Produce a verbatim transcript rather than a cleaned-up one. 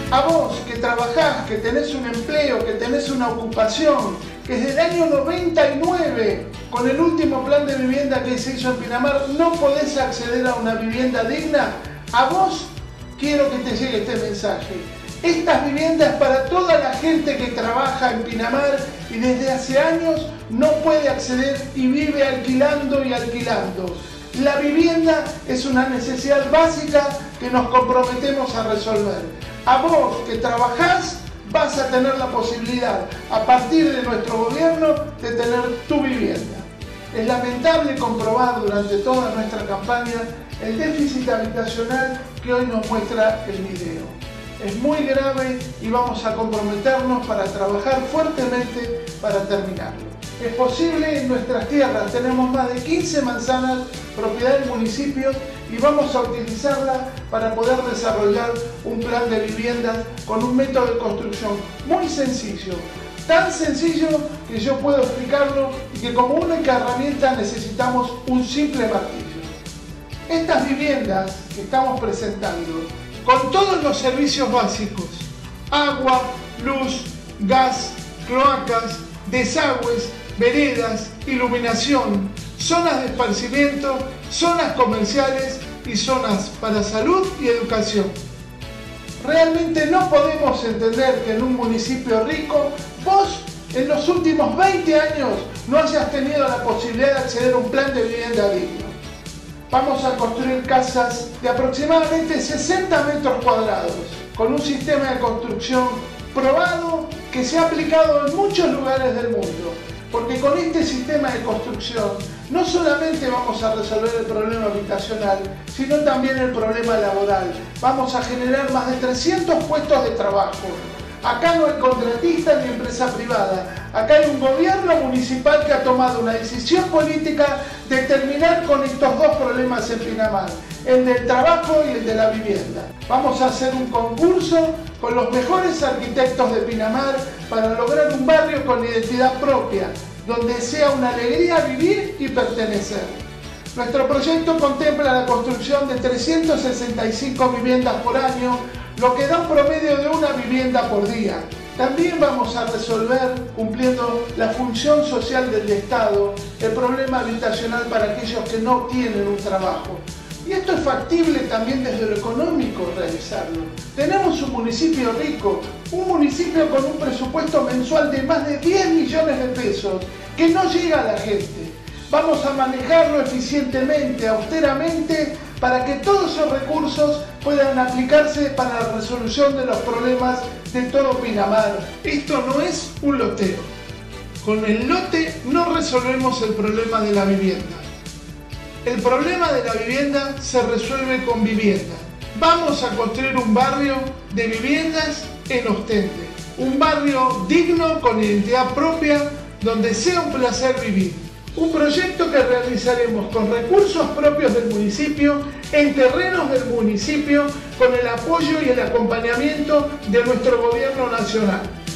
A vos que trabajás, que tenés un empleo, que tenés una ocupación, que desde el año noventa y nueve, con el último plan de vivienda que se hizo en Pinamar, no podés acceder a una vivienda digna, a vos quiero que te llegue este mensaje. Estas viviendas para toda la gente que trabaja en Pinamar y desde hace años no puede acceder y vive alquilando y alquilando. La vivienda es una necesidad básica que nos comprometemos a resolver. A vos que trabajás vas a tener la posibilidad, a partir de nuestro gobierno, de tener tu vivienda. Es lamentable comprobar durante toda nuestra campaña el déficit habitacional que hoy nos muestra el video. Es muy grave y vamos a comprometernos para trabajar fuertemente para terminarlo. Es posible en nuestras tierras, tenemos más de quince manzanas propiedad del municipio y vamos a utilizarla para poder desarrollar un plan de viviendas con un método de construcción muy sencillo, tan sencillo que yo puedo explicarlo y que como única herramienta necesitamos un simple martillo. Estas viviendas que estamos presentando, con todos los servicios básicos, agua, luz, gas, cloacas, desagües, veredas, iluminación, zonas de esparcimiento, zonas comerciales y zonas para salud y educación. Realmente no podemos entender que en un municipio rico, vos en los últimos veinte años no hayas tenido la posibilidad de acceder a un plan de vivienda digno. Vamos a construir casas de aproximadamente sesenta metros cuadrados, con un sistema de construcción probado que se ha aplicado en muchos lugares del mundo. Porque con este sistema de construcción no solamente vamos a resolver el problema habitacional, sino también el problema laboral. Vamos a generar más de trescientos puestos de trabajo. Acá no hay contratista ni empresa privada. Acá hay un gobierno municipal que ha tomado una decisión política de terminar con estos dos problemas en Pinamar, el del trabajo y el de la vivienda. Vamos a hacer un concurso con los mejores arquitectos de Pinamar para lograr un barrio con identidad propia, donde sea una alegría vivir y pertenecer. Nuestro proyecto contempla la construcción de trescientas sesenta y cinco viviendas por año, lo que da un promedio de una vivienda por día. También vamos a resolver, cumpliendo la función social del Estado, el problema habitacional para aquellos que no tienen un trabajo. Y esto es factible también desde lo económico realizarlo. Tenemos un municipio rico, un municipio con un presupuesto mensual de más de diez millones de pesos, que no llega a la gente. Vamos a manejarlo eficientemente, austeramente, para que todos esos recursos puedan aplicarse para la resolución de los problemas de todo Pinamar. Esto no es un loteo. Con el lote no resolvemos el problema de la vivienda. El problema de la vivienda se resuelve con vivienda. Vamos a construir un barrio de viviendas en Ostende. Un barrio digno, con identidad propia, donde sea un placer vivir. Un proyecto que realizaremos con recursos propios del municipio, en terrenos del municipio, con el apoyo y el acompañamiento de nuestro gobierno nacional.